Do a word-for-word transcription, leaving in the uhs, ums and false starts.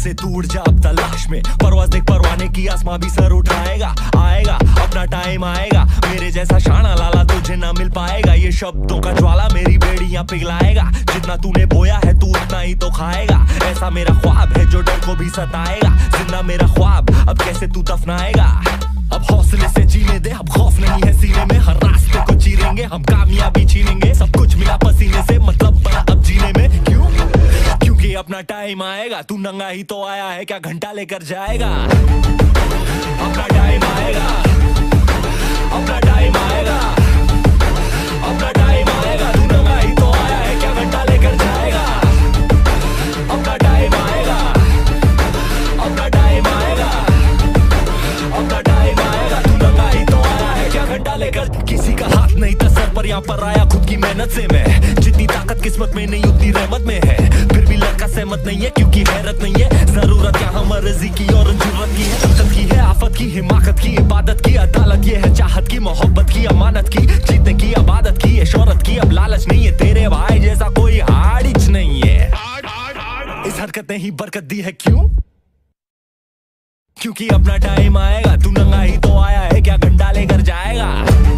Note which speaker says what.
Speaker 1: से तू उड़ जा अब तलाश में, परवाज़ देख परवाने की, आसमां भी सर उठाएगा। आएगा अपना टाइम आएगा, मेरे जैसा शाना लाला तुझे ना मिल पाएगा। ये शब्दों का ज्वाला मेरी बेड़ियां पिघलाएगा, जितना तूने बोया है तू उतना ही तो खाएगा। ऐसा मेरा ख्वाब है जो डर को भी सताएगा, जिंदा मेरा ख्वाब अब कैसे तू दफनाएगा। अब हौसले से जीने दे, अब खौफ नहीं है सीने में, हर रास्ते को चीरेंगे हम, कामयाबी छीनेंगे। सब कुछ मिला पसीने से, मतलब बड़ा अब जीने में। क्यों? क्योंकि अपना टाइम आएगा, तू नंगा ही तो आया है, क्या घंटा लेकर जाएगा। अपना टाइम आएगा, अपना टाइम आएगा, अपना टाइम आएगा, तू नंगा ही तो आया है, क्या घंटा लेकर जाएगा। अपना टाइम आएगा, अपना टाइम आएगा, अपना टाइम आएगा, तू नंगा ही तो आया है, क्या घंटा लेकर। किसी का हाथ नहीं था सर पर, यहाँ पर आया खुद की मेहनत से मैं। जितनी ताकत किस्मत में नहीं उतनी रहमत में है, फिर भी लड़का सहमत नहीं है क्योंकि हैरत नहीं है। जरूरत यहाँ मर्जी की और जरूरत की है, तकत की है, आफत की, हिमाकत की, इबादत की, अदालत ये है चाहत की, मोहब्बत की, अमानत की, जीतने की, आबादत की, ये शोहरत की। अब लालच नहीं है, तेरे भाई जैसा कोई हाड़िच नहीं है। इस हरकत ने ही बरकत दी है, क्यों? क्योंकि अपना टाइम आएगा, तू नंगा ही तो आया है, क्या घंटा लेकर जाएगा।